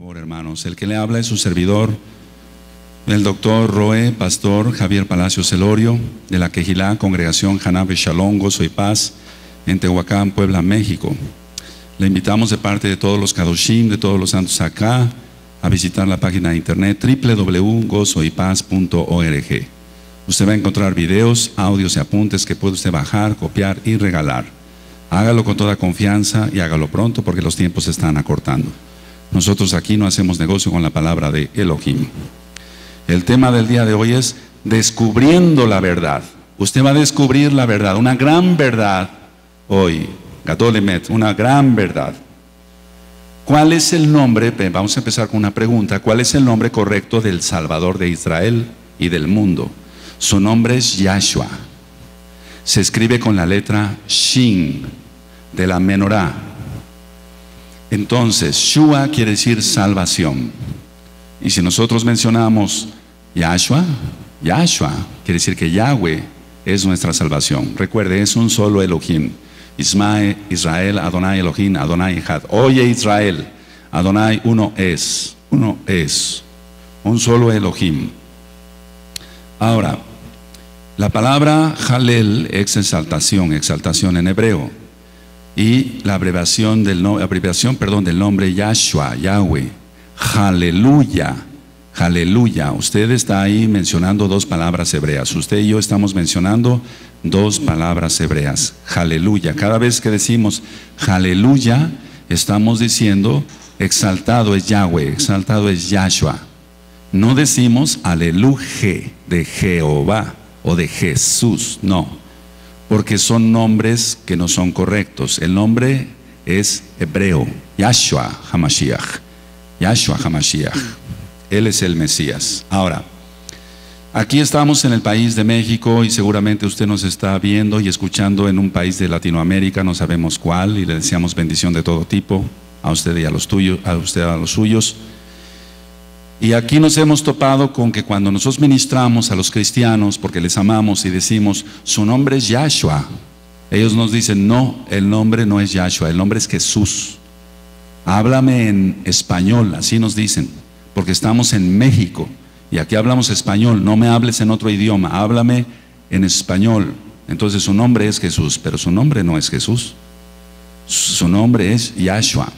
favor, hermanos, el que le habla es su servidor, el doctor Roe, pastor Javier Palacios Elorio, de la Quejilá, Congregación Hanabe Shalom, Gozo y Paz, en Tehuacán, Puebla, México. Le invitamos de parte de todos los Kadoshim, de todos los santos acá, a visitar la página de internet www.gozoypaz.org. Usted va a encontrar videos, audios y apuntes que puede usted bajar, copiar y regalar. Hágalo con toda confianza y hágalo pronto porque los tiempos se están acortando. Nosotros aquí no hacemos negocio con la palabra de Elohim. El tema del día de hoy es descubriendo la verdad. Usted va a descubrir la verdad, una gran verdad hoy. Gadol Emet, una gran verdad. ¿Cuál es el nombre? Vamos a empezar con una pregunta. ¿Cuál es el nombre correcto del Salvador de Israel y del mundo? Su nombre es Yahshua. Se escribe con la letra Shin de la menorá. Entonces, Shua quiere decir salvación. Y si nosotros mencionamos Yahshua, Yahshua quiere decir que Yahweh es nuestra salvación. Recuerde, es un solo Elohim. Israel, Adonai Elohim, Adonai Echad. Oye Israel, Adonai uno es, un solo Elohim. Ahora, la palabra Halel es exaltación, exaltación en hebreo. Y la abreviación del nombre Yahshua, Yahweh, Aleluya, aleluya. Usted está ahí mencionando dos palabras hebreas. Usted y yo estamos mencionando dos palabras hebreas. Aleluya. Cada vez que decimos aleluya, estamos diciendo exaltado es Yahweh, exaltado es Yahshua. No decimos aleluje de Jehová o de Jesús, no. Porque son nombres que no son correctos. El nombre es hebreo, Yahshua HaMashiach. Yahshua HaMashiach. Él es el Mesías. Ahora, aquí estamos en el país de México y seguramente usted nos está viendo y escuchando en un país de Latinoamérica, no sabemos cuál, y le deseamos bendición de todo tipo a usted y a los tuyos, a usted a los suyos. Y aquí nos hemos topado con que cuando nosotros ministramos a los cristianos, porque les amamos y decimos, su nombre es Yahshua, ellos nos dicen, no, el nombre no es Yahshua, el nombre es Jesús. Háblame en español, así nos dicen, porque estamos en México y aquí hablamos español, no me hables en otro idioma, háblame en español. Entonces su nombre es Jesús, pero su nombre no es Jesús, su nombre es Yahshua.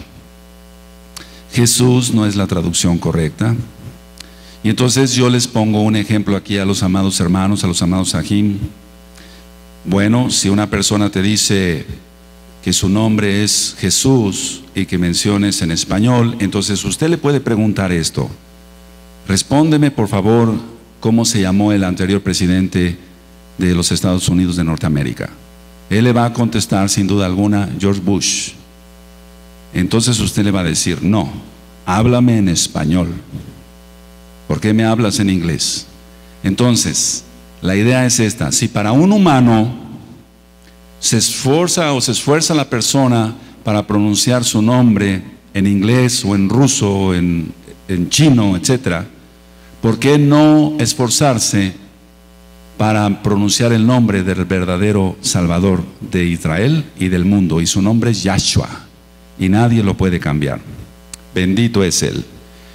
Jesús no es la traducción correcta. Y entonces yo les pongo un ejemplo aquí a los amados hermanos, a los amados Ajim. Bueno, si una persona te dice que su nombre es Jesús y que menciones en español, entonces usted le puede preguntar esto: respóndeme por favor cómo se llamó el anterior presidente de los Estados Unidos de Norteamérica. Él le va a contestar sin duda alguna George Bush. Entonces usted le va a decir, no, háblame en español. ¿Por qué me hablas en inglés? Entonces, la idea es esta: si para un humano se esfuerza la persona para pronunciar su nombre en inglés o en ruso o en chino, etc., ¿por qué no esforzarse para pronunciar el nombre del verdadero Salvador de Israel y del mundo? Y su nombre es Yahshua. Y nadie lo puede cambiar. Bendito es Él.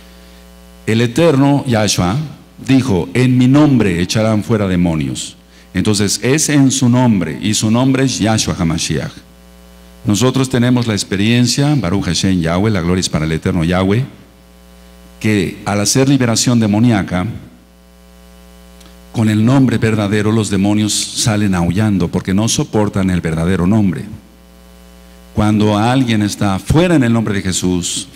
El eterno Yahshua dijo, en mi nombre echarán fuera demonios. Entonces es en su nombre, y su nombre es Yahshua HaMashiach. Nosotros tenemos la experiencia, Baruch Hashem Yahweh, la gloria es para el eterno Yahweh, que al hacer liberación demoníaca, con el nombre verdadero los demonios salen aullando porque no soportan el verdadero nombre. Cuando alguien está fuera en el nombre de Jesús,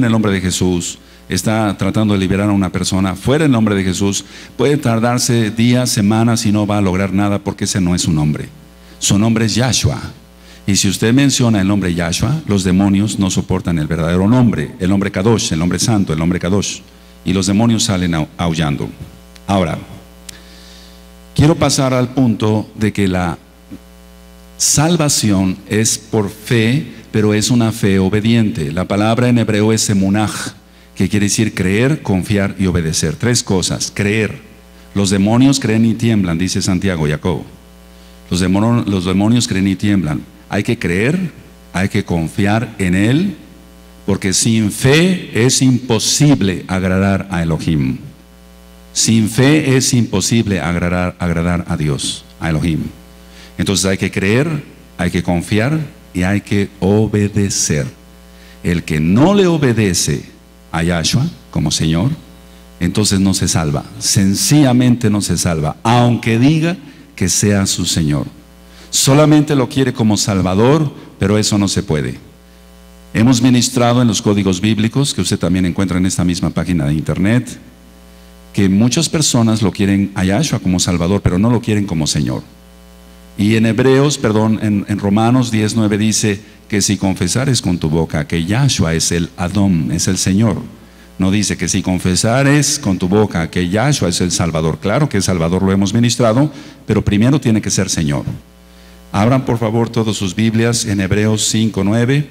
está tratando de liberar a una persona fuera en el nombre de Jesús, puede tardarse días, semanas y no va a lograr nada porque ese no es su nombre. Su nombre es Yahshua. Y si usted menciona el nombre Yahshua, los demonios no soportan el verdadero nombre, el nombre Kadosh, el nombre santo, el nombre Kadosh, y los demonios salen aullando. Ahora, quiero pasar al punto de que la salvación es por fe, pero es una fe obediente. La palabra en hebreo es emunaj, que quiere decir creer, confiar y obedecer. Tres cosas. Creer. Los demonios creen y tiemblan, dice Santiago, Jacobo. Los demonios creen y tiemblan. Hay que creer, hay que confiar en Él, Porque sin fe es imposible agradar a Elohim. Sin fe es imposible agradar a Dios, a Elohim. Entonces hay que creer, hay que confiar y hay que obedecer. El que no le obedece a Yahshua como Señor, entonces no se salva. Sencillamente no se salva, aunque diga que sea su Señor. Solamente lo quiere como Salvador, pero eso no se puede. Hemos ministrado en los códigos bíblicos, que usted también encuentra en esta misma página de internet, que muchas personas lo quieren a Yahshua como Salvador, pero no lo quieren como Señor. Y en en Romanos 10:9 dice que si confesares con tu boca que Yahshua es el Adón, es el Señor, no dice que si confesares con tu boca que Yahshua es el Salvador. Claro que el Salvador lo hemos ministrado, pero primero tiene que ser Señor. Abran por favor todas sus Biblias en Hebreos 5:9.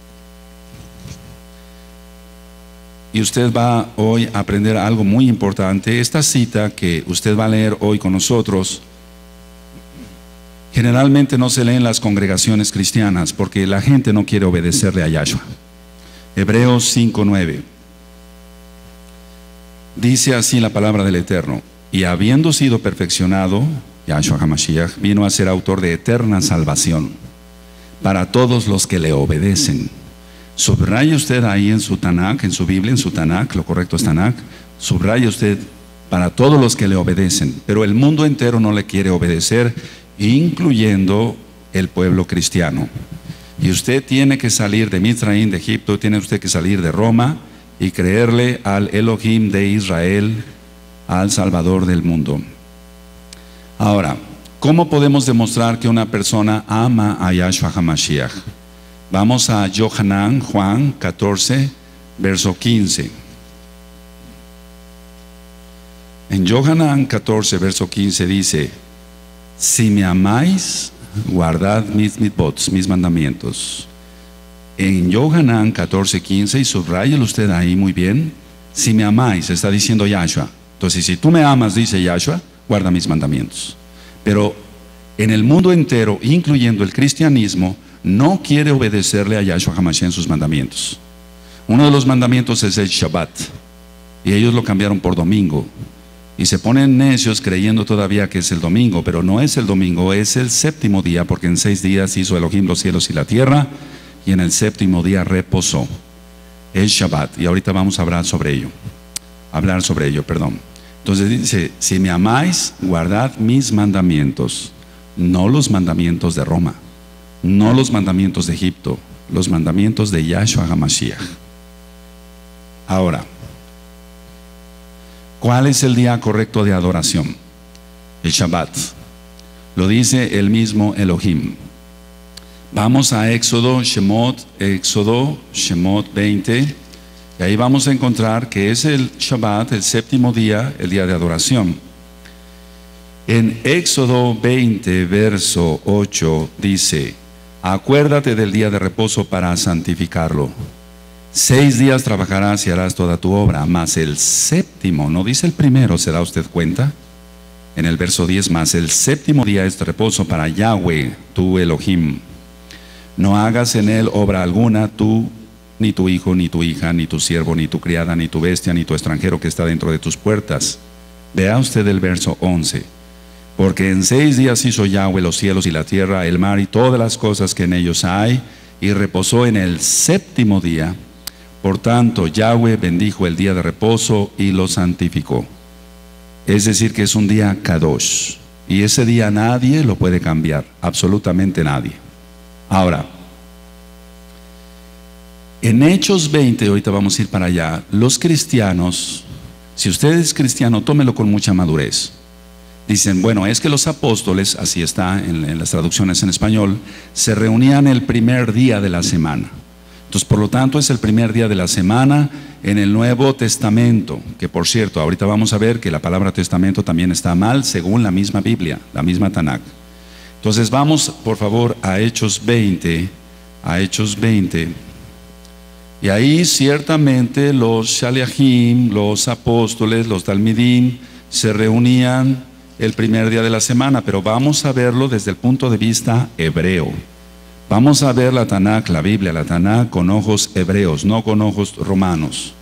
Y usted va hoy a aprender algo muy importante. Esta cita que usted va a leer hoy con nosotros, generalmente no se lee en las congregaciones cristianas porque la gente no quiere obedecerle a Yahshua. Hebreos 5:9. Dice así la palabra del Eterno: y habiendo sido perfeccionado, Yahshua HaMashiach vino a ser autor de eterna salvación para todos los que le obedecen. Subraye usted ahí en su Tanakh, en su Biblia, en su Tanakh, lo correcto es Tanakh, subraye usted para todos los que le obedecen, pero el mundo entero no le quiere obedecer, incluyendo el pueblo cristiano. Y usted tiene que salir de Mitzrayim, de Egipto, tiene usted que salir de Roma y creerle al Elohim de Israel, al Salvador del mundo. Ahora, ¿cómo podemos demostrar que una persona ama a Yahshua HaMashiach? Vamos a Yohanan, Juan 14, verso 15. En Yohanan 14, verso 15 dice: si me amáis, guardad mis mitzvot, mis mandamientos. En Yohanan 14, 15, y subráyelo usted ahí muy bien, si me amáis, está diciendo Yahshua. Entonces, si tú me amas, dice Yahshua, guarda mis mandamientos. Pero en el mundo entero, incluyendo el cristianismo, no quiere obedecerle a Yahshua HaMashiach en sus mandamientos. Uno de los mandamientos es el Shabbat, y ellos lo cambiaron por domingo. Y se ponen necios creyendo todavía que es el domingo, pero no es el domingo, es el séptimo día, porque en 6 días hizo Elohim los cielos y la tierra, y en el séptimo día reposó. El Shabbat, y ahorita vamos a hablar sobre ello. Entonces dice: si me amáis, guardad mis mandamientos, no los mandamientos de Roma, no los mandamientos de Egipto, los mandamientos de Yahshua HaMashiach. Ahora, ¿cuál es el día correcto de adoración? El Shabbat. Lo dice el mismo Elohim. Vamos a Éxodo Shemot 20, y ahí vamos a encontrar que es el Shabbat, el séptimo día, el día de adoración. En Éxodo 20, verso 8 dice: acuérdate del día de reposo para santificarlo. 6 días trabajarás y harás toda tu obra, mas el séptimo, no dice el primero, ¿se da usted cuenta? En el verso 10, mas el séptimo día es de reposo para Yahweh, tu Elohim. No hagas en él obra alguna, tú, ni tu hijo, ni tu hija, ni tu siervo, ni tu criada, ni tu bestia, ni tu extranjero que está dentro de tus puertas. Vea usted el verso 11. Porque en 6 días hizo Yahweh los cielos y la tierra, el mar y todas las cosas que en ellos hay, y reposó en el séptimo día. Por tanto, Yahweh bendijo el día de reposo y lo santificó. Es decir, que es un día kadosh, y ese día nadie lo puede cambiar, absolutamente nadie. Ahora, en Hechos 20, ahorita vamos a ir para allá, los cristianos, si usted es cristiano, tómelo con mucha madurez. Dicen, bueno, es que los apóstoles, así está en las traducciones en español, se reunían el primer día de la semana. Entonces, por lo tanto, es el primer día de la semana en el Nuevo Testamento, que por cierto, ahorita vamos a ver que la palabra testamento también está mal según la misma Biblia, la misma Tanakh. Entonces, vamos por favor a Hechos 20, y ahí ciertamente los Shaliachim, los apóstoles, los Talmidim, se reunían el primer día de la semana, pero vamos a verlo desde el punto de vista hebreo. Vamos a ver la Tanakh, la Biblia, la Tanakh con ojos hebreos, no con ojos romanos.